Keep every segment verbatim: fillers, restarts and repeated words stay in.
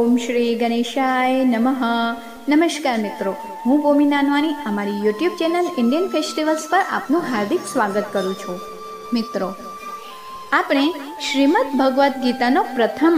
ઓમ શ્રી ગણેશાય નમઃ। નમસ્કાર મિત્રો, હું ભૂમિ નાનવાની અમારી યુટ્યુબ ચેનલ ઇન્ડિયન ફેસ્ટિવલ્સ પર આપનું હાર્દિક સ્વાગત કરું છું। મિત્રો, આપણે શ્રીમદ ભગવદ્ ગીતાનો પ્રથમ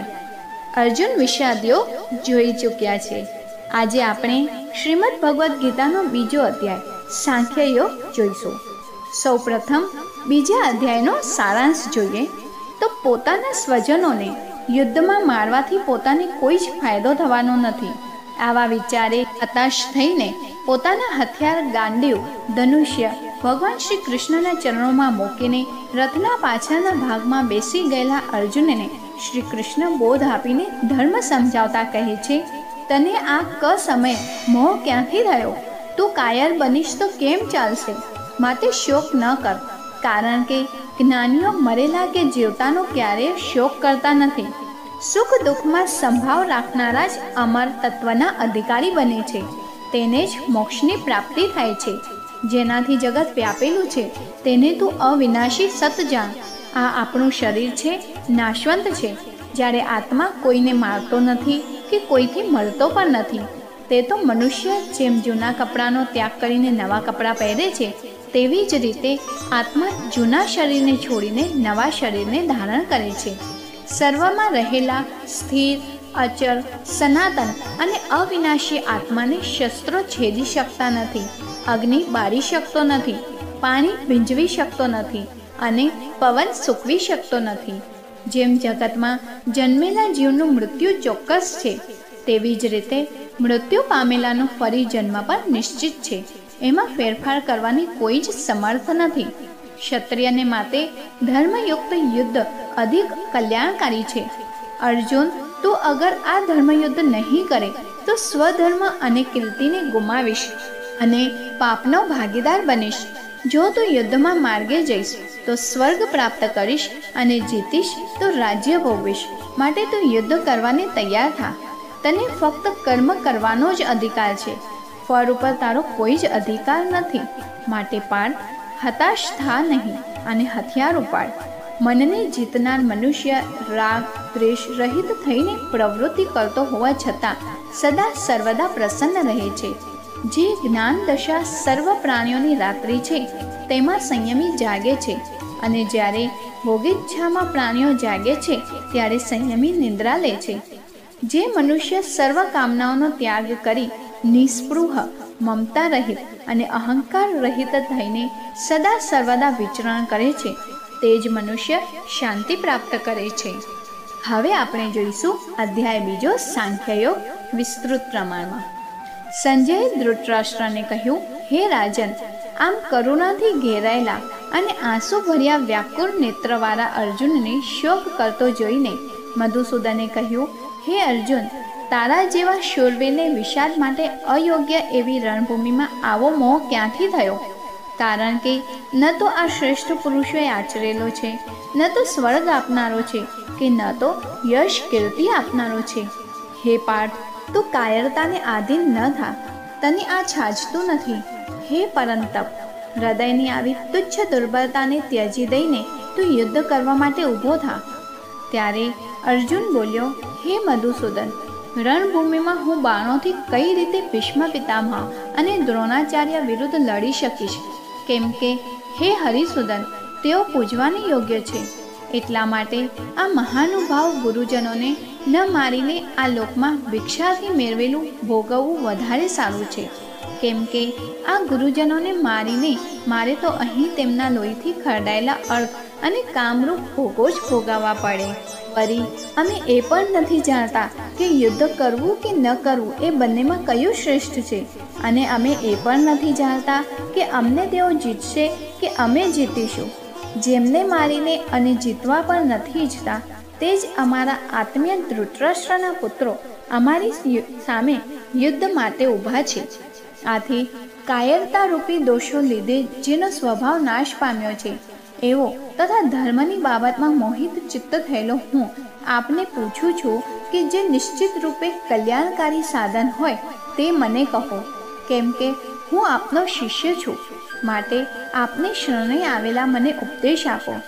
અધ્યાય અર્જુન વિષાદ યોગ જોઈ ચૂક્યા છે। આજે આપણે શ્રીમદ ભગવદ્ ગીતાનો બીજો અધ્યાય સાંખ્ય યોગ જોઈશું। સૌ પ્રથમ બીજા અધ્યાયનો સારાંશ જોઈએ તો પોતાના સ્વજનોને યુદ્ધમાં મારવાથી પોતાને કોઈ જ ફાયદો થવાનો નથી। આવા વિચારે હતાશ થઈને પોતાના હથિયાર ગાંડીવ ધનુષ્ય ભગવાન શ્રી કૃષ્ણના ચરણોમાં મૂકીને રથના પાછળના ભાગમાં બેસી ગયેલા અર્જુનને શ્રી કૃષ્ણ બોધ આપીને ધર્મ સમજાવતા કહે છે, તને આ ક સમય મોહ ક્યાંથી થયો? તું કાયર બનીશ તો કેમ ચાલશે? માટે શોક ન કર, કારણ કે જ્ઞાનીઓ મરેલા કે જીવતાનો ક્યારેય શોક કરતા નથી। સુખ દુઃખમાં સંભાવ રાખનારા જ અમર તત્વના અધિકારી બને છે, તેને જ મોક્ષની પ્રાપ્તિ થાય છે। જેનાથી જગત વ્યાપેલું છે તેને તું અવિનાશી સત જાણ। આ આપણું શરીર છે, નાશવંત છે। જ્યારે આત્મા કોઈને મારતો નથી કે કોઈથી મળતો પણ નથી। તે તો મનુષ્ય જેમ જૂના કપડાનો ત્યાગ કરીને નવા કપડાં પહેરે છે, તેવી જ રીતે આત્મા જૂના શરીરને છોડીને નવા શરીરને ધારણ કરે છે। સર્વમાં રહેલા સ્થિર, અચળ, સનાતન અને અવિનાશી આત્માને શસ્ત્રો છેદી શકતા નથી, અગ્નિ બાળી શકતો નથી, પાણી ભીંજવી શકતો નથી અને પવન સૂકવી શકતો નથી। જેમ જગતમાં જન્મેલા જીવનું મૃત્યુ ચોક્કસ છે, તેવી જ રીતે મૃત્યુ પામેલાનો ફરી જન્મ પણ નિશ્ચિત છે। એમાં ફેરફાર કરવાની કોઈ જ સમર્થ નથી। ક્ષત્રિયને માટે ધર્મયુક્ત યુદ્ધ અધિક કલ્યાણકારી છે। અર્જુન, તું અગર આ ધર્મયુદ્ધ નહીં કરે તો સ્વધર્મ અને કીર્તિને ગુમાવીશ અને પાપનો ભાગીદાર બનીશ। જો તું યુદ્ધમાં માર્ગે જઈશ તો સ્વર્ગ પ્રાપ્ત કરીશ અને જીતીશ તો રાજ્ય ભોગવીશ। માટે તું યુદ્ધ કરવાને તૈયાર થા। તને ફક્ત કર્મ કરવાનો જ અધિકાર છે, ફળ ઉપર તારો કોઈ જ અધિકાર નથી। માટે પાર્થ, હતાશ થા નહીં અને હથિયાર ઉપાડ। મનને જીતનાર મનુષ્ય રાગ દ્વેષ રહિત થઈને પ્રવૃત્તિ કરતો હોવા છતાં સદા સર્વદા પ્રસન્ન રહે છે। જે જ્ઞાન દશા સર્વ પ્રાણીઓની રાત્રિ છે તેમાં સંયમી જાગે છે, અને જ્યારે ભોગેચ્છામાં પ્રાણીઓ જાગે છે ત્યારે સંયમી નિંદ્રા લે છે। જે મનુષ્ય સર્વ કામનાઓનો ત્યાગ કરી નિસ્પૃહ, મમતા રહિત અને અહંકાર રહિત થઈને સદા સર્વદા વિચરણ કરે છે, તે જ મનુષ્ય શાંતિ પ્રાપ્ત કરે છે। હવે આપણે જોઈશું અધ્યાય બીજો સાંખ્યયોગ વિસ્તૃત પ્રમાણમાં। સંજયે ધૃતરાષ્ટ્રને કહ્યું, હે રાજન, આમ કરુણાથી ઘેરાયેલા અને આંસુ ભર્યા વ્યાકુળ નેત્રવાળા અર્જુનને શોક કરતો જોઈને મધુસૂદને કહ્યું, હે અર્જુન, તારા જેવા શૂરવીરને વિષાદ માટે અયોગ્ય એવી રણભૂમિમાં આવો મોહ ક્યાંથી થયો? કારણ કે ન તો આ શ્રેષ્ઠ પુરુષોએ આચરેલો છે, ન તો સ્વર્ગ આપનારો છે, કે ન તો યશ કીર્તિ આપનારો છે। હે પાર્થ, તું કાયરતાને આધીન ન થા, તને આ છાજતું નથી। હે પરંતપ, હૃદયની આવી તુચ્છ દુર્બળતાને ત્યજી દઈને તું યુદ્ધ કરવા માટે ઊભો થા। ત્યારે અર્જુન બોલ્યો, હે મધુસૂદન, રણભૂમિમાં હું બાણોથી કઈ રીતે ભીષ્મ પિતામહ અને દ્રોણાચાર્ય વિરુદ્ધ લડી શકીશ? કેમ કે હે હરિસૂદન, તેઓ પૂજવાને યોગ્ય છે। એટલા માટે આ મહાનુભાવ ગુરુજનોને ન મારીને આ લોકમાં ભિક્ષાથી મેળવેલું ભોગવવું વધારે સારું છે। કેમ કે આ ગુરુજનોને મારીને મારે તો અહીં તેમના લોહીથી ખરડાયેલા અર્થ અને કામરૂપ ભોગો જ ભોગવવા પડે। વળી અમે એ પણ નથી જાણતા કે યુદ્ધ કરવું કે ન કરવું એ બંનેમાં કયું શ્રેષ્ઠ છે, અને અમે એ પણ નથી જાણતા કે અમને તેઓ જીતશે કે અમે જીતીશું। જેમને મારીને અને જીતવા પણ નથી ઈચ્છતા તે જ અમારા આત્મીય ધૃતરાષ્ટ્રના પુત્રો અમારી સામે યુદ્ધ માટે ઊભા છે। આથી કાયરતા રૂપી દોષો લીધે જેનો સ્વભાવ નાશ પામ્યો છે એવો તથા ધર્મની બાબતમાં મોહિત ચિત્ત થયેલો હું આપને પૂછું છું કે જે નિશ્ચિત રૂપે કલ્યાણકારી સાધન હોય તે મને કહો, કેમ કે હું આપનો શિષ્ય છું। માટે આપને શરણે આવેલા મને ઉપદેશ આપો।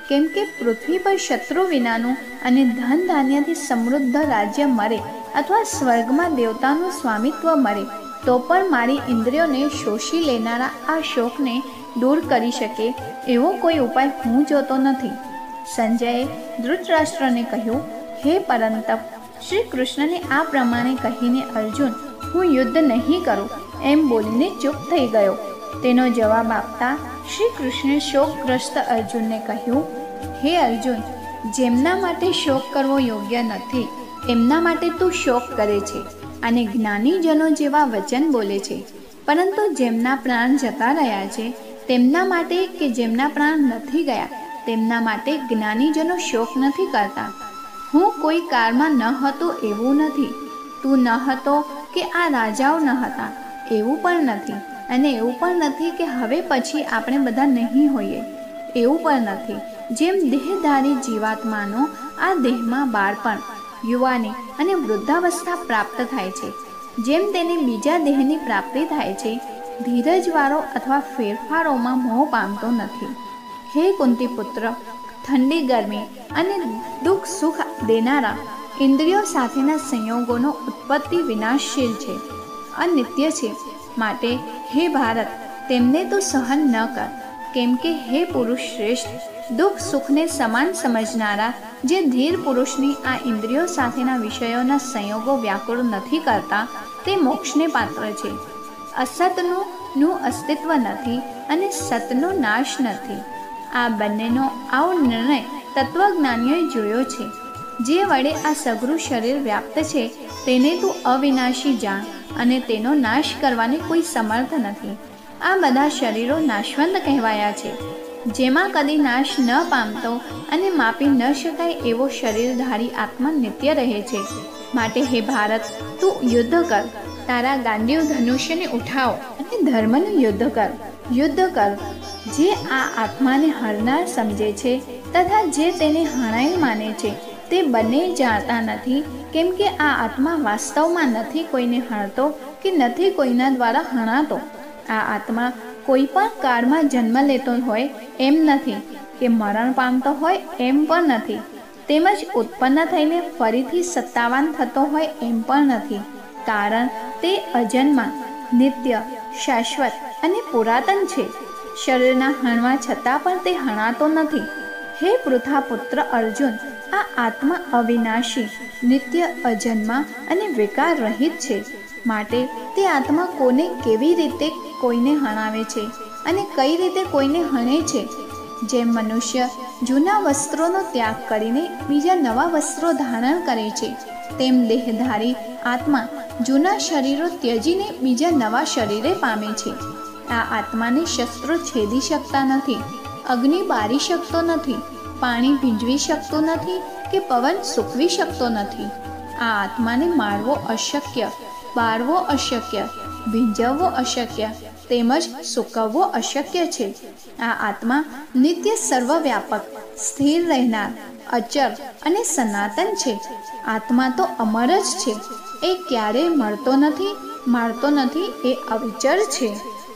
કેમ કે પૃથ્વી પર શત્રુ વિનાનું અને ધન ધાન્યથી સમૃદ્ધ રાજ્ય મળે અથવા સ્વર્ગમાં દેવતાનું સ્વામિત્વ મળે તો પણ મારી ઇન્દ્રિયોને શોષી લેનારા આ શોકને દૂર કરી શકે એવો કોઈ ઉપાય હું જોતો નથી. સંજયે ધૃતરાષ્ટ્રને કહ્યું, હે પરંતપ, શ્રી કૃષ્ણને આ પ્રમાણે કહીને અર્જુન હું યુદ્ધ નહીં કરું એમ બોલીને ચૂપ થઈ ગયો. તેનો જવાબ આપતા શ્રી કૃષ્ણે શોકગ્રસ્ત અર્જુનને કહ્યું, હે અર્જુન, જેમના માટે શોક કરવો યોગ્ય નથી એમના માટે તું શોક કરે છે અને જ્ઞાનીજનો જેવા વચન બોલે છે, પરંતુ જેમના પ્રાણ જતા રહ્યા છે તેમના માટે કે જેમના પ્રાણ નથી ગયા તેમના માટે જ્ઞાનીજનો શોક નથી કરતા. હું કોઈ કાળમાં ન હતો એવું નથી, તું ન હતો કે આ રાજાઓ ન હતા એવું પણ નથી, અને એવું પણ નથી કે હવે પછી આપણે બધા નહીં હોઈએ એવું પણ નથી. જેમ દેહધારી જીવાત્માનો આ દેહમાં બાળપણ, યુવાની અને વૃદ્ધાવસ્થા પ્રાપ્ત થાય છે, જેમ તેને બીજા દેહની પ્રાપ્તિ થાય છે, ધીરજવાળો અથવા ફેરફારોમાં મોહ પામતો નથી. હે કુંતી પુત્ર, ઠંડી ગરમી અને દુઃખ સુખ દેનારા ઇન્દ્રિયો સાથેના સંયોગોનો ઉત્પત્તિ વિનાશશીલ છે, અનિત્ય છે. માટે હે ભારત, તેમને તો સહન ન કર. કેમ કે હે પુરુષ શ્રેષ્ઠ, દુઃખ સુખને સમાન સમજનારા જે ધીર પુરુષની આ ઇન્દ્રિયો સાથેના વિષયોના સંયોગો વ્યાકુળ નથી કરતા તે મોક્ષને પાત્ર છે. અસતનું નું અસ્તિત્વ નથી અને સતનો નાશ નથી. આ બંનેનો આવો નિર્ણય તત્વજ્ઞાનીઓએ જોયો છે. જે વડે આ સઘળું શરીર વ્યાપ્ત છે તેને તું અવિનાશી જાણ અને તેનો નાશ કરવાની કોઈ સમર્થ નથી. આ બધા શરીરો નાશવંત કહેવાયા છે, જેમાં કદી નાશ ન પામતો અને માપી ન શકાય એવો શરીરધારી આત્મા નિત્ય રહે છે. માટે હે ભારત, તું યુદ્ધ કર, તારા ગાંડીવ ધનુષ્યને ઉઠાવ અને ધર્મનું યુદ્ધ કર. યુદ્ધ કર. જે આ આત્માને હરનાર સમજે છે તથા જે તેને હણાયેલ માને છે તે બંને જાણતા નથી, કેમ કે આ આત્મા વાસ્તવમાં નથી કોઈને હણતો કે નથી કોઈના દ્વારા હણાતો. આ આત્મા કોઈ પણ કાળમાં જન્મ લેતો હોય એમ નથી કે મરણ પામતો હોય એમ પણ નથી, તેમજ ઉત્પન્ન થઈને ફરીથી સત્તાવાન થતો હોય એમ પણ નથી. કારણ તે અજન્મા, નિત્ય, શાશ્વત અને પુરાતન છે. શરીરના હણવા છતાં પણ તે હણાતો નથી. હે પૃથા પુત્ર અર્જુન, આ આત્મા અવિનાશી, નિત્ય, અજન્મા અને વિકાર રહિત છે. માટે તે આત્મા કોને કેવી રીતે કોઈને હણાવે છે અને કઈ રીતે કોઈને હણે છે. જેમ મનુષ્ય જૂના વસ્ત્રોનો ત્યાગ કરીને બીજા નવા વસ્ત્રો ધારણ કરે છે, તેમ દેહધારી આત્મા જૂના શરીરો ત્યજીને બીજા નવા શરીરે પામે છે. આ આત્માને શસ્ત્રો છેદી શકતા નથી, અગ્નિ બારી શકતો નથી, પાણી ભીંજવી શકતો નથી કે પવન સૂકવી શકતો નથી. આ આત્માને મારવો અશક્ય, બાળવો અશક્ય, ભીંજવવો અશક્ય તેમજ સૂકવવો અશક્ય છે. આ આત્મા નિત્ય, સર્વવ્યાપક, સ્થિર રહેનાર, અચર અને સનાતન છે. આત્મા તો અમર જ છે, એ ક્યારેય મળતો નથી, મારતો નથી, એ અવિચર છે.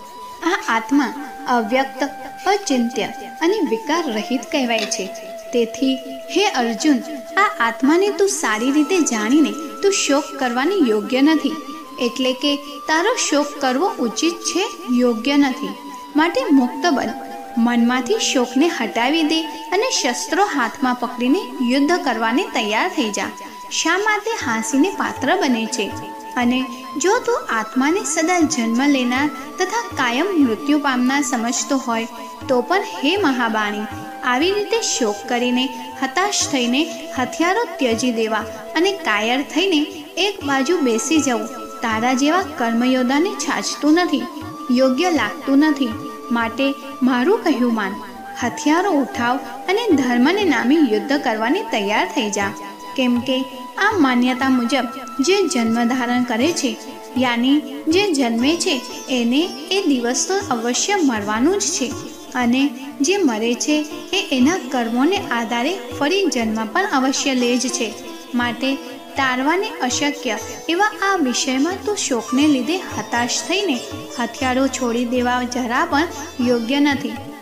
આ આત્મા અવ્યક્ત, અચિંત્ય અને વિકાર રહિત કહેવાય છે. તેથી હે અર્જુન, આ આત્માને તું સારી રીતે જાણીને તું શોક કરવાની યોગ્ય નથી, એટલે કે તારો શોક કરવો ઉચિત છે, યોગ્ય નથી. માટે મુક્ત બન, મનમાંથી શોકને હટાવી દે અને શસ્ત્રો હાથમાં પકડીને યુદ્ધ કરવાને તૈયાર થઈ જા. શા માટે હાંસીને પાત્ર બને છે? અને જો તું આત્માને સદા જન્મ લેનાર તથા કાયમ મૃત્યુ પામનાર સમજતો હોય તો પણ હે મહાબાણી, આવી રીતે શોક કરીને હતાશ થઈને હથિયારો ત્યજી દેવા અને કાયર થઈને એક બાજુ બેસી જવું તારા જેવા કર્મયોદ્ધાને છાજતું નથી, યોગ્ય લાગતું નથી. માટે મારું કહ્યું માન, હથિયારો ઉઠાવ અને ધર્મને નામે યુદ્ધ કરવાની તૈયાર થઈ જા. કેમ કે આ માન્યતા મુજબ જે જન્મ ધારણ કરે છે, યાની જે જન્મે છે એને એ દિવસ તો અવશ્ય મરવાનું જ છે, અને જે મરે છે એ એના કર્મોને આધારે ફરી જન્મ પણ અવશ્ય લે જ છે. માટે તારવાને અશક્ય એવા આ વિષયમાં તું શોકને લીધે હતાશ થઈને હથિયારો છોડી દેવા જરા પણ યોગ્ય નથી.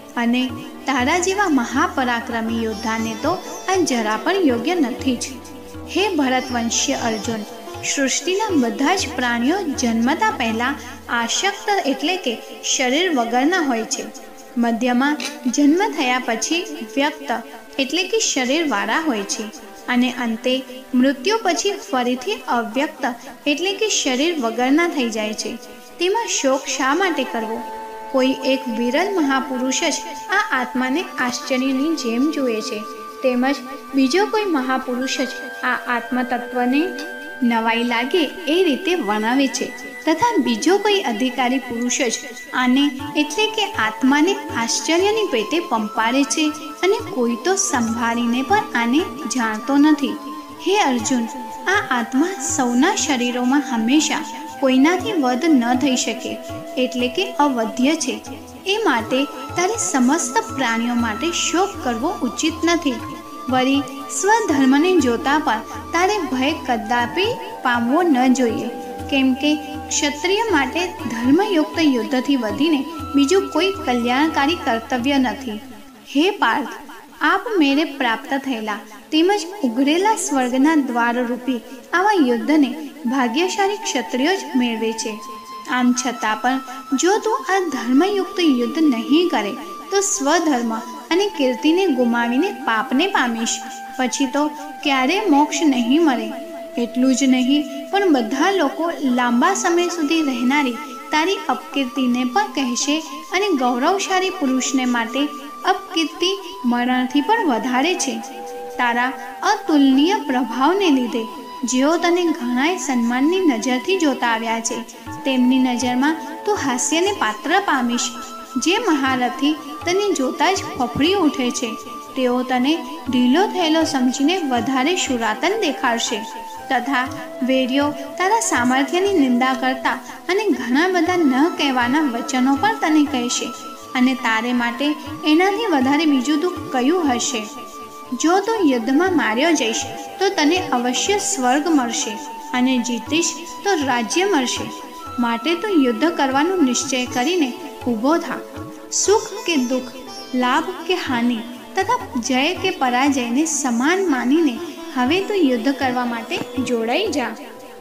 અને તારા જેવા મહાપરાક્રમી યોદ્ધાને તો આ જરા પણ યોગ્ય નથી જ. હે ભરતવંશીય અર્જુન, સૃષ્ટિના બધા જ પ્રાણીઓ જન્મતા પહેલાં આશક્ત એટલે કે શરીર વગરના હોય છે. મધ્યમાં જન્મ થયા પછી વ્યક્ત એટલે કે શરીરવાળા હોય છે અને અંતે મૃત્યુ પછી ફરીથી અવ્યક્ત એટલે કે શરીર વગરના થઈ જાય છે. તેમાં શોક શા માટે કરવો? કોઈ એક વિરલ મહાપુરુષ જ આ આત્માને આશ્ચર્યની જેમ જુએ છે, તેમજ બીજો કોઈ મહાપુરુષ જ આ આત્મતત્વને નવાઈ લાગે એ રીતે વર્ણવે છે, તથા બીજો કોઈ અધિકારી પુરુષ જ આને એટલે કે આત્માને આશ્ચર્યની પેટે પંપારે છે અને કોઈ તો સંભાળીને પણ આને જાણતો નથી. હે અર્જુન, આ આત્મા સૌના શરીરોમાં હંમેશા કોઈનાથી વધ ન થઈ શકે એટલે કે અવધ્ય છે. એ માટે તારે સમસ્ત પ્રાણીઓ માટે શોક કરવો ઉચિત નથી. વળી સ્વધર્મને જોતા પણ તારે ભય કદાપી પામવો ન જોઈએ, કેમ કે ક્ષત્રિય માટે ધર્મયુક્ત યુદ્ધથી વધીને બીજું કોઈ કલ્યાણકારી કર્તવ્ય નથી. હે પાર્થ, આપ મેરે પ્રાપ્ત થયેલા તેમજ ઉઘરેલા સ્વર્ગના દ્વારરૂપી આવા યુદ્ધને ભાગ્યશાળી ક્ષત્રિયો જ મેળવે છે. આમ છતાં પણ જો તું આ ધર્મયુક્ત યુદ્ધ નહીં કરે તો સ્વધર્મ અને કીર્તિને ગુમાવીને પાપને પામીશ. પછી તો ક્યારેય મોક્ષ નહીં મળે. એટલું જ નહીં પણ બધા લોકો લાંબા સમય સુધી રહેનારી તારી અપકીર્તિને પણ કહેશે અને ગૌરવશાળી પુરુષને માટે અપકીર્તિ મરણથી પણ વધારે છે. તારા અતુલનીય પ્રભાવને લીધે જેઓ તને ઘણાય સન્માનની નજરથી જોતા આવ્યા છે, તેમની નજરમાં તું હાસ્યને પાત્ર પામીશ. જે મહારથી તને જોતા જ ફફડી ઉઠે છે, તેઓ તને ઢીલો થયેલો સમજીને વધારે શુરાતન દેખાડશે, તથા વેરીઓ તારા સામર્થ્યની નિંદા કરતા અને ઘણા બધા ન કહેવાના વચનો પણ તને કહેશે, અને તારે માટે એનાથી વધારે બીજું દુઃખ કયું હશે? જો તું યુદ્ધમાં માર્યો જઈશ તો તને અવશ્ય સ્વર્ગ મળશે અને જીતીશ તો રાજ્ય મળશે. માટે તું યુદ્ધ કરવાનો નિશ્ચય કરીને ઊભો થા. સુખ કે દુઃખ, લાભ કે હાનિ તથા જય કે પરાજયને સમાન માનીને હવે તું યુદ્ધ કરવા માટે જોડાઈ જા.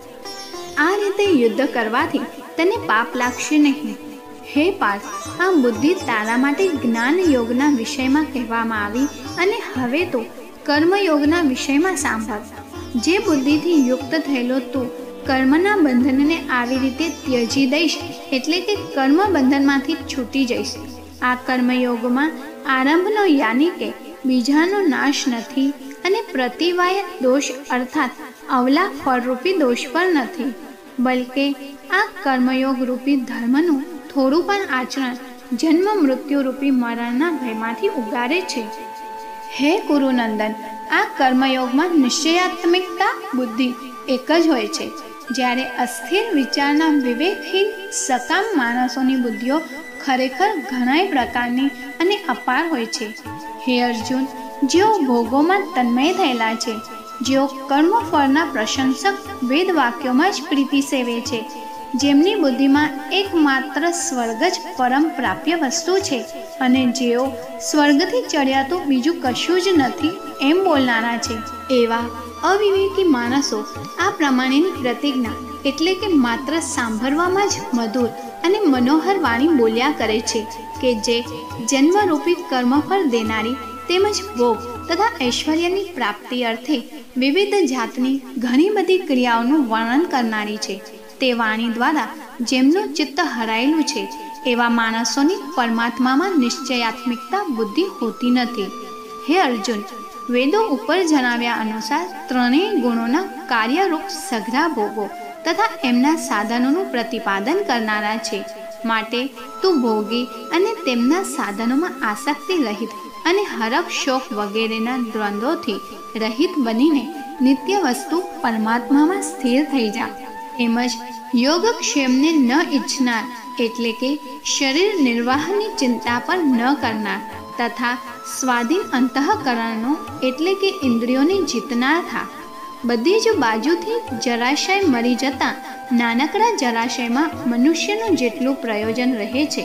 આ રીતે યુદ્ધ કરવાથી તને પાપ લાગશે નહીં. હે પાર્થ, આ બુદ્ધિ તારા માટે જ્ઞાન યોગના વિષયમાં કહેવામાં આવી અને હવે તો કર્મયોગના વિષયમાં સાંભળ. જે બુદ્ધિથી યુક્ત થયેલો તું કર્મના બંધનને આવી રીતે ત્યજી દઈશ એટલે કે કર્મ બંધનમાંથી છૂટી જઈશ. આ કર્મયોગમાં આરંભનો યાની કે બીજાનો નાશ નથી અને પ્રતિવાય દોષ અર્થાત અવલા ફળરૂપી દોષ પણ નથી, બલકે આ કર્મયોગ રૂપી ધર્મનું થોડું પણ આચરણ જન્મ મૃત્યુરૂપી મરણના ભયમાંથી ઉગારે છે. હે કુરુનંદન, આ કર્મયોગમાં નિશ્ચયાત્મિકતા બુદ્ધિ એક જ હોય છે, જ્યારે અસ્થિર વિચારના વિવેકહીન સકામ માણસોની બુદ્ધિઓ ખરેખર ઘણાય પ્રકારની અને અપાર હોય છે. હે અર્જુન, જેઓ ભોગોમાં તન્મય થયેલા છે, જેઓ કર્મફળના પ્રશંસક વેદ વાક્યોમાં જ પ્રીતિ સેવે છે, જેમની બુદ્ધિમાં એકમાત્ર સ્વર્ગ જ પરમ પ્રાપ્ય વસ્તુ છે અને જેઓ સ્વર્ગથી ચડ્યા તો બીજું કશું જ નથી એમ બોલનારા છે, એવા અવિવેકી માણસો આ પ્રમાણેની પ્રતિજ્ઞા એટલે કે માત્ર સાંભળવામાં જ મધુર અને મનોહર વાણી બોલ્યા કરે છે કે જે જન્મરૂપી કર્મફળ દેનારી તેમજ ભોગ તથા ઐશ્વર્યની પ્રાપ્તિ અર્થે વિવિધ જાતની ઘણી બધી ક્રિયાઓનું વર્ણન કરનારી છે. તે વાણી દ્વારા જેમનું ચિત્ત હરાયેલું છે એવા માણસોની પરમાત્મામાં નિશ્ચયાત્મિકતા બુદ્ધિ હોતી નથી. હે અર્જુન, વેદો ઉપર જણાવ્યા અનુસાર ત્રણેય ગુણોના કાર્યરૂપ સઘળા ભોગો તથા એમના સાધનોનું પ્રતિપાદન કરનારા છે. માટે તું ભોગી અને તેમના સાધનોમાં આસક્તિ રહિત અને હરખ શોક વગેરેના દ્વંદ્વોથી રહિત બનીને નિત્ય વસ્તુ પરમાત્મામાં સ્થિર થઈ જા. તેમજ યોગક્ષેમને ન ઈચ્છનાર એટલે કે શરીર નિર્વાહની ચિંતા પણ ન કરનાર તથા સ્વાધીન અંતઃકરણનો એટલે કે ઇન્દ્રિયોને જીતનાર થા. બધી જ બાજુથી જરાશય મરી જતાં નાનકડા જરાશયમાં મનુષ્યનું જેટલું પ્રયોજન રહે છે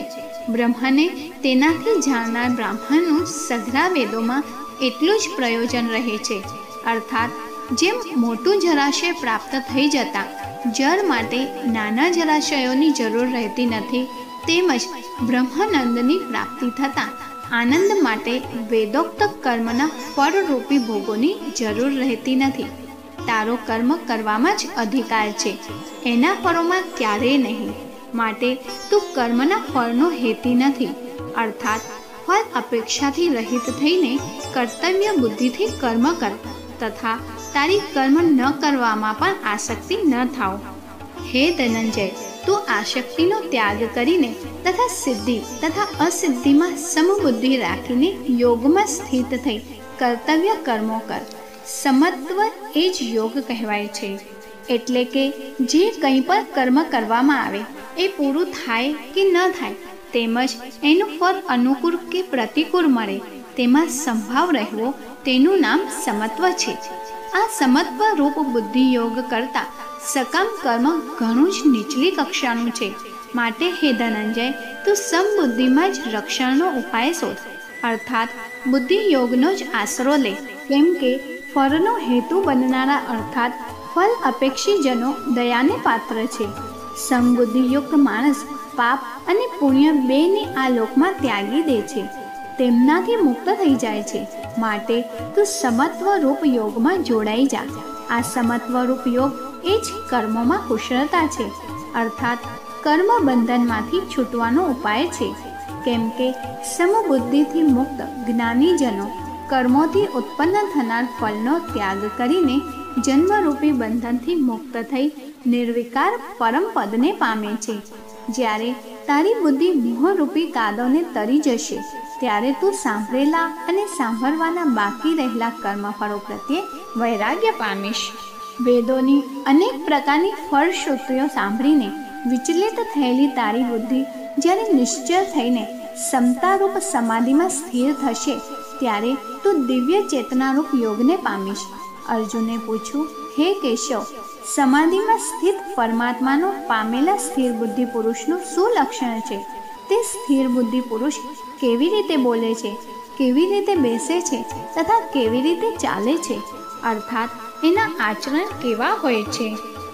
બ્રહ્મને તેનાથી જાણનાર બ્રાહ્મણનું સઘળા વેદોમાં એટલું જ પ્રયોજન રહે છે. અર્થાત જેમ મોટું જળાશય પ્રાપ્ત થઈ જતાં જળ માટે નાના જળાશયોની જરૂર રહેતી નથી, તેમજ બ્રહ્માનંદની પ્રાપ્તિ થતાં આનંદ માટે વેદોક્ત કર્મના ફળરૂપી ભોગોની જરૂર રહેતી નથી. તારો કર્મ કરવામાં જ અધિકાર છે, એના ફળોમાં ક્યારેય નહીં. માટે તું કર્મના ફળનો હેતી નથી. અર્થાત ફળ અપેક્ષાથી રહિત થઈને કર્તવ્ય બુદ્ધિથી કર્મ કર તથા તારી કર્મ ન કરવામાં પણ આસક્તિ ન થાવ. હે ધનંજય, તું આસક્તિનો ત્યાગ કરીને તથા સિદ્ધિ તથા અસિદ્ધિમાં સમબુદ્ધિ રાખીને યોગમાં સ્થિત થઈ કર્તવ્ય કર્મો કર. સમત્વ એ જ યોગ કહેવાય છે. એટલે કે જે કંઈ પણ કર્મ કરવામાં આવે એ પૂરું થાય કે ન થાય, તેમજ એનું ફળ અનુકૂળ કે પ્રતિકૂળ મળે તેમાં સંભાવ રહેવો, તેનું નામ સમત્વ છે. આ સમત્વ રૂપ બુદ્ધિ યોગ કરતાં સકામ કર્મ ઘણું જ નીચલી કક્ષાનું છે. માટે હે ધનંજય, તું સમબુદ્ધિમાં જ રક્ષણનો ઉપાય શોધ. અર્થાત બુદ્ધિ યોગનો જ આશરો લે. કેમ કે ફળનો હેતુ બનનારા અર્થાત ફળ અપેક્ષીજનો દયાને પાત્ર છે. સમબુદ્ધિયુક્ત માણસ પાપ અને પુણ્ય બેને આ લોકમાં ત્યાગી દે છે, તેમનાથી મુક્ત થઈ જાય છે. માટે તું સમત્વ રૂપ યોગમાં જોડાઈ જા. આ સમત્વ રૂપ યોગ એ જ કર્મોમાં કુશળતા છે. અર્થાત કર્મ બંધનમાંથી છૂટવાનો ઉપાય છે. કેમ કે સમબુદ્ધિથી મુક્ત જ્ઞાનીજનો કર્મોથી ઉત્પન્ન થનાર ફળનો ત્યાગ કરીને જન્મરૂપી બંધનથી મુક્ત થઈ નિર્વિકાર પરમ પદને પામે છે. જ્યારે તારી બુદ્ધિ મોહરૂપી કાદવને તરી જશે, ત્યારે તું સાંભળેલા અને સાંભળવાના બાકી રહેલા કર્મફળો પ્રત્યે વૈરાગ્ય પામીશ. વેદોની અનેક પ્રકારની ફળશ્રુતિઓ સાંભળીને વિચલિત થયેલી તારી બુદ્ધિ જ્યારે નિશ્ચળ થઈને સમતારૂપ સમાધિમાં સ્થિર થશે, ત્યારે તું દિવ્ય ચેતનારૂપ યોગને પામીશ. અર્જુને પૂછ્યું, હે કેશવ, સમાધિમાં સ્થિત પરમાત્માનો પામેલા સ્થિર બુદ્ધિ પુરુષનું શું લક્ષણ છે? તે સ્થિર બુદ્ધિ પુરુષ કેવી રીતે બોલે છે, કેવી રીતે બેસે છે તથા કેવી રીતે ચાલે છે? અર્થાત એના આચરણ કેવા હોય છે?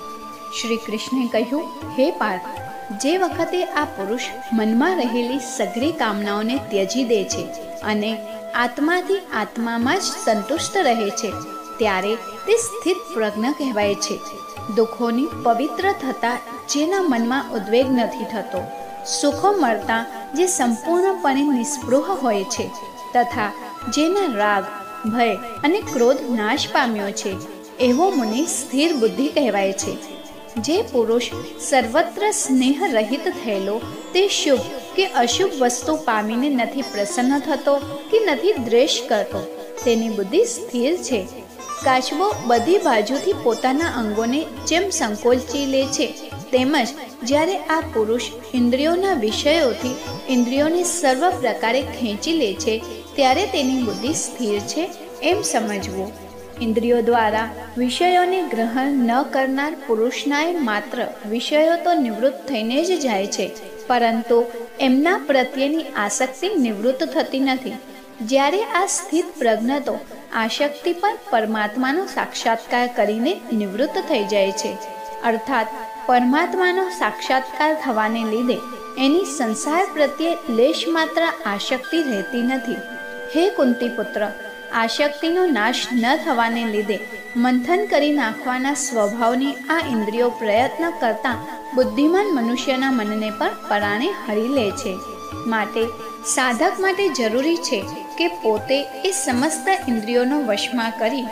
શ્રી કૃષ્ણે કહ્યું, હે પાર્થ, જે વખતે આ પુરુષ મનમાં રહેલી સઘળી કામનાઓને ત્યજી દે છે અને આત્માથી આત્મામાં જ સંતુષ્ટ રહે છે, ત્યારે તે સ્થિત પ્રજ્ઞ કહેવાય છે. દુઃખોની પવિત્ર થતાં જેના મનમાં ઉદ્વેગ નથી થતો, સુખો મળતા જે સંપૂર્ણપણે નિસ્પૃહ હોય છે તથા જેના રાગ, ભય અને ક્રોધ નાશ પામ્યો છે, એવો મુનિ સ્થિર બુદ્ધિ કહેવાય છે. જે પુરુષ સર્વત્ર સ્નેહ રહિત થયેલો તે શુભ કે અશુભ વસ્તુ પામીને નથી પ્રસન્ન થતો કે નથી દ્વેષ કરતો, તેની બુદ્ધિ સ્થિર છે. કાચબો બધી બાજુથી પોતાના અંગોને જેમ સંકોચી લે છે, તેમજ જ્યારે આ પુરુષ ઇન્દ્રિયોના વિષયોથી ઇન્દ્રિયોને સર્વ પ્રકારે ખેંચી લે છે, ત્યારે તેની બુદ્ધિ સ્થિર છે એમ સમજવું. ઇન્દ્રિયો દ્વારા વિષયોને ગ્રહણ ન કરનાર પુરુષનાય માત્ર વિષયો તો નિવૃત્ત થઈને જ જાય છે, પરંતુ એમના પ્રત્યેની આસક્તિ નિવૃત્ત થતી નથી. જ્યારે આ સ્થિત પ્રજ્ઞ તો આસક્તિ પણ પરમાત્માનો સાક્ષાત્કાર કરીને નિવૃત્ત થઈ જાય છે. અર્થાત પરમાત્માનો સાક્ષાત્કાર થવાને લીધે એની સંસાર પ્રત્યે લેશ માત્ર આસક્તિ રહેતી નથી. હે કુંતી પુત્ર, આસક્તિનો નાશ ન થવાને લીધે મંથન કરી નાખવાના સ્વભાવની આ ઇન્દ્રિયો પ્રયત્ન કરતાં બુદ્ધિમાન મનુષ્યના મનને પણ પરાણે હરી લે છે. માટે સાધક માટે જરૂરી છે કે પોતે એ સમસ્ત ઇન્દ્રિયોનો વશમાં કરી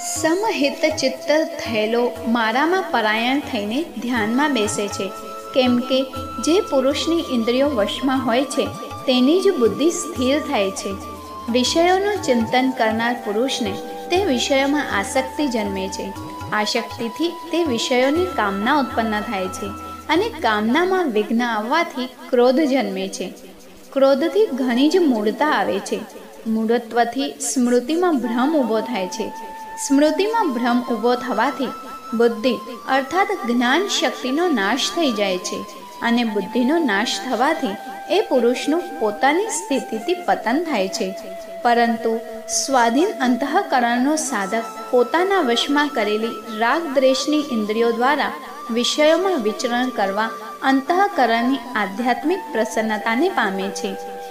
સમહિત ચિત્ત થયેલો મારામાં પરાયણ થઈને ધ્યાનમાં બેસે છે. કેમ કે જે પુરુષની ઇન્દ્રિયો વશમાં હોય છે તેની જ બુદ્ધિ સ્થિર થાય છે. વિષયોનું ચિંતન કરનાર પુરુષને તે વિષયોમાં આસક્તિ જન્મે છે. આસક્તિથી તે વિષયોની કામના ઉત્પન્ન થાય છે અને કામનામાં વિઘ્ન આવવાથી ક્રોધ જન્મે છે. ક્રોધથી ઘણી જ મૂળતા આવે છે. મૂળત્વથી સ્મૃતિમાં ભ્રમ ઊભો થાય છે. સ્મૃતિમાં ભ્રમ ઊભો થવાથી બુદ્ધિ અર્થાત જ્ઞાન શક્તિનો નાશ થઈ જાય છે અને બુદ્ધિનો નાશ થવાથી એ પુરુષનું પોતાની સ્થિતિથી પતન થાય છે. પરંતુ સ્વાધીન અંતઃકરણનો સાધક પોતાના વશમાં કરેલી રાગ દ્વેષની ઇન્દ્રિયો દ્વારા વિષયોમાં વિચરણ કરવા અંતઃકરણની આધ્યાત્મિક પ્રસન્નતાને પામે છે.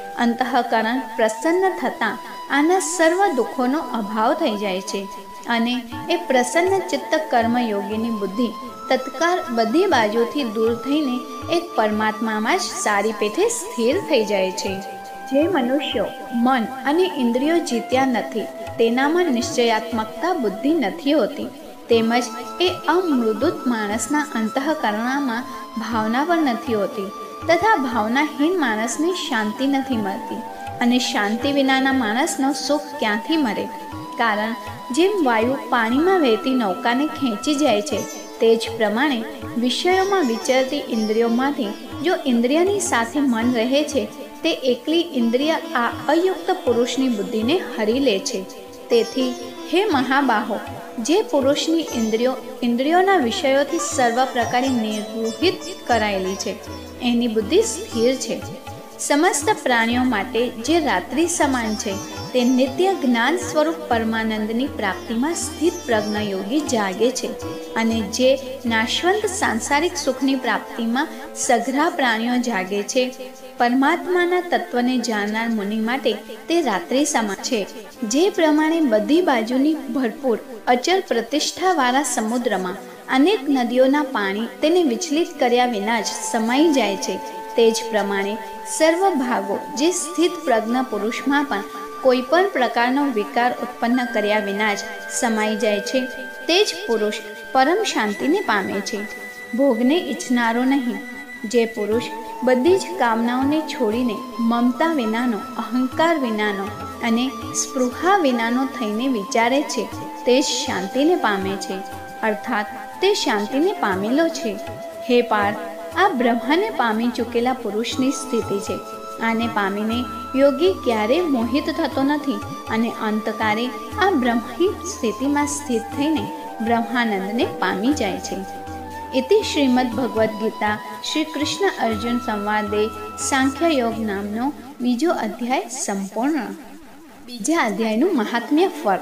અંતઃકરણ પ્રસન્ન થતાં આના સર્વ દુઃખોનો અભાવ થઈ જાય છે અને એ પ્રસન્ન ચિત્ત કર્મયોગીની બુદ્ધિ તત્કાળ બધી બાજુથી દૂર થઈને એક પરમાત્મામાં જ સારી પેઠે સ્થિર થઈ જાય છે. જે મનુષ્યો મન અને ઇન્દ્રિયો જીત્યા નથી તેનામાં નિશ્ચયાત્મકતા બુદ્ધિ નથી હોતી, તેમજ એ અમૃદુત માણસના અંતઃકરણમાં ભાવના પણ નથી હોતી તથા ભાવનાહીન માણસને શાંતિ નથી મળતી અને શાંતિ વિનાના માણસનો સુખ ક્યાંથી મળે? કારણ જેમ વાયુ પાણીમાં વહેતી નૌકાને ખેંચી જાય છે તે જ પ્રમાણે વિષયોમાં વિચરતી ઇન્દ્રિયોમાંથી જો ઇન્દ્રિયની સાથે મન રહે છે તે એકલી ઇન્દ્રિય આ અયુક્ત પુરુષની બુદ્ધિને હરી લે છે. તેથી હે મહાબાહો, જે પુરુષની ઇન્દ્રિયો ઇન્દ્રિયોના વિષયોથી સર્વ પ્રકારે નિર્વૃહિત કરાયેલી છે એની બુદ્ધિ સ્થિર છે. સમસ્ત પ્રાણીઓ માટે જે રાત્રિ સમાન છે તે નિત્ય જ્ઞાન સ્વરૂપ પરમાનંદની પ્રાપ્તિમાં સ્થિત પ્રજ્ઞ યોગી જાગે છે અને જે નાશવંત સાંસારિક સુખની પ્રાપ્તિમાં સઘળા પ્રાણીઓ જાગે છે. પરમાત્માના તત્વને જાણનાર મુનિ માટે તે રાત્રિ સમાન છે. જે પ્રમાણે બધી બાજુની ભરપૂર અચલ પ્રતિષ્ઠાવાળા સમુદ્રમાં અનેક નદીઓના પાણી તેને વિચલિત કર્યા વિના જ સમાઈ જાય છે, તે જ પ્રમાણે સર્વ ભાગો જે સ્થિત પ્રજ્ઞ પુરુષમાં પણ કોઈ પણ પ્રકારનો વિકાર ઉત્પન્ન કર્યા વિના જ સમાઈ જાય છે, તે જ પુરુષ પરમ શાંતિને પામે છે. ભોગને ઈચ્છનારો નહીં. જે પુરુષ બધી જ કામનાઓને છોડીને મમતા વિનાનો, અહંકાર વિનાનો અને સ્પૃહા વિનાનો થઈને વિચારે છે તે જ શાંતિને પામે છે, અર્થાત તે શાંતિને પામેલો છે. હે પાર્થ, આ બ્રહ્મને પામી ચૂકેલા પુરુષની સ્થિતિ છે. આને પામીને યોગી ક્યારેય મોહિત થતો નથી અને અંતકારે આ બ્રહ્મની સ્થિતિમાં સ્થિત થઈને બ્રહ્માનંદને પામી જાય છે. ઇતિ શ્રીમદ ભગવદ્ ગીતા શ્રી કૃષ્ણ અર્જુન સંવાદે સાંખ્ય યોગ નામનો બીજો અધ્યાય સંપૂર્ણ. બીજા અધ્યાયનું મહાત્મ્ય ફળ.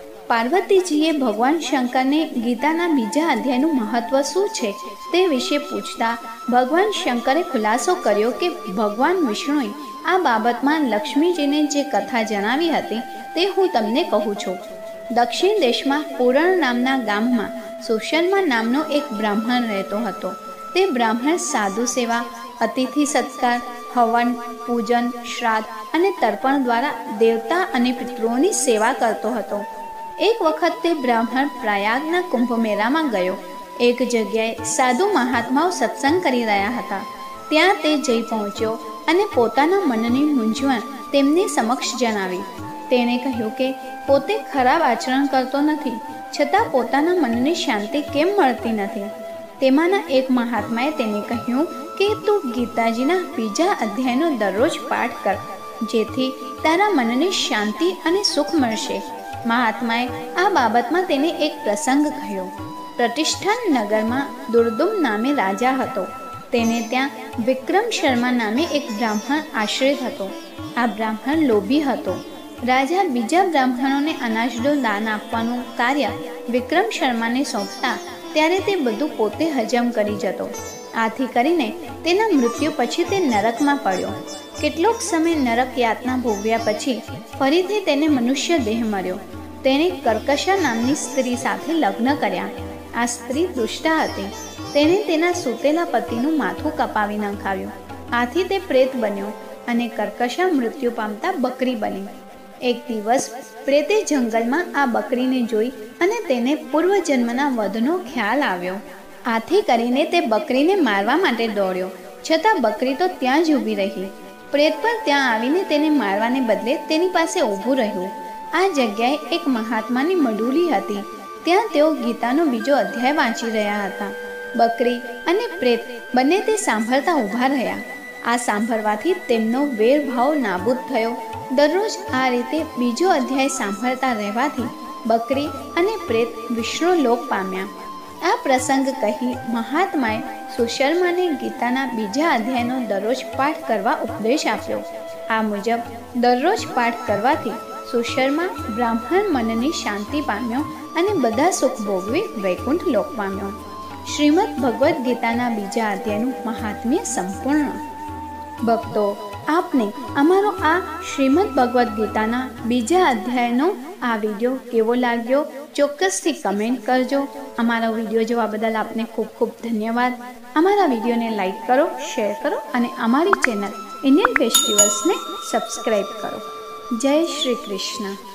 પાર્વતીજીએ ભગવાન શંકરને ગીતાના બીજા અધ્યાયનું મહત્વ શું છે તે વિશે પૂછતા ભગવાન શંકરે ખુલાસો કર્યો કે ભગવાન વિષ્ણુએ આ બાબતમાં લક્ષ્મીજીને જે કથા જણાવી હતી તે હું તમને કહું છું. દક્ષિણ દેશમાં પૂરણ નામના ગામમાં સુશર્મા નામનો એક બ્રાહ્મણ રહેતો હતો. તે બ્રાહ્મણ સાધુ સેવા, અતિથિ સત્કાર, હવન, પૂજન, શ્રાદ્ધ અને તર્પણ દ્વારા દેવતા અને પિતૃઓની સેવા કરતો હતો. એક વખત તે બ્રાહ્મણ પ્રયાગના કુંભ મેળામાં ગયો. એક જગ્યાએ સાધુ મહાત્માઓ સત્સંગ કરી રહ્યા હતા. ત્યાં તે જઈ પહોંચ્યો અને પોતાના મનની મૂંઝવણ તેમની સમક્ષ જણાવી. તેણે કહ્યું કે પોતે ખરાબ આચરણ કરતો નથી, છતાં પોતાના મનને શાંતિ કેમ મળતી નથી. તેમાંના એક મહાત્માએ તેને કહ્યું કે તું ગીતાજીના બીજા અધ્યાયનો દરરોજ પાઠ કર, જેથી તારા મનને શાંતિ અને સુખ મળશે. મહાત્માએ આ બાબતમાં તેને એક પ્રસંગ કહ્યો. પ્રતિષ્ઠાન નગરમાં દુર્દુમ નામે રાજા હતો. તેને ત્યાં વિક્રમ શર્મા નામે એક બ્રાહ્મણ આશ્રિત હતો. આ બ્રાહ્મણ લોભી હતો. રાજા બીજા બ્રાહ્મણોને અનાજનું દાન આપવાનું કાર્ય વિક્રમ શર્માને સોંપતા ત્યારે તે બધું પોતે હજમ કરી જતો. આથી કરીને તેના મૃત્યુ પછી તે નરકમાં પડ્યો. કેટલોક સમય નરક યાતના ભોગવ્યા પછી ફરીથી તેને મનુષ્ય દેહ મળ્યો. તેણે કર્કશા નામની સ્ત્રી સાથે લગ્ન કર્યા. આ સ્ત્રી દુષ્ટા હતી. તેણે તેના સૂતેલા પતિનું માથું કપાવી નખાવ્યું. આથી તે પ્રેત બન્યો અને કર્કશા મૃત્યુ પામતા બકરી બની. એક દિવસ પ્રેતે જંગલમાં આ બકરીને જોઈ અને તેને પૂર્વજન્મના વધનો ખ્યાલ આવ્યો. આથી કરીને તે બકરીને મારવા માટે દોડ્યો, છતાં બકરી તો ત્યાં જ ઊભી રહી. પ્રેત પણ ત્યાં આવીને તેને મારવાને બદલે તેની પાસે ઊભું રહ્યું. આ જગ્યાએ એક મહાત્માની મડુલી હતી. ત્યાં તેઓ ગીતાનો બીજો અધ્યાય વાંચી રહ્યા હતા. બકરી અને પ્રેત બંને તે સાંભળતા ઊભા રહ્યા. આ સાંભળવાથી તેમનો વેરભાવ નાબૂદ થયો. દરરોજ આ રીતે બીજો અધ્યાય સાંભળતા રહેવાથી બકરી અને પ્રેત વિષ્ણુ લોક પામ્યા. આ પ્રસંગ કહી મહાત્માએ સુશર્માને ગીતાના બીજા અધ્યાયનો દરરોજ પાઠ કરવા ઉપદેશ આપ્યો. આ મુજબ દરરોજ પાઠ કરવાથી સુશર્મા બ્રાહ્મણ મનની શાંતિ પામ્યો અને બધા સુખ ભોગવી વૈકુંઠ લોક પામ્યો. શ્રીમદ ભગવદ્ ગીતાના બીજા અધ્યાયનું મહાત્મ્ય સંપૂર્ણ. ભક્તો, આપને અમારો આ શ્રીમદ ભગવદ્ ગીતાના બીજા અધ્યાયનો આ વિડીયો કેવો લાગ્યો ચોક્કસથી કમેન્ટ કરજો. અમારો વિડીયો જોવા બદલ આપને ખૂબ ખૂબ ધન્યવાદ. અમારા વિડીયોને લાઈક કરો, શેર કરો અને અમારી ચેનલ ઇન્ડિયન ફેસ્ટિવલ્સને સબસ્ક્રાઈબ કરો. જય શ્રી કૃષ્ણ.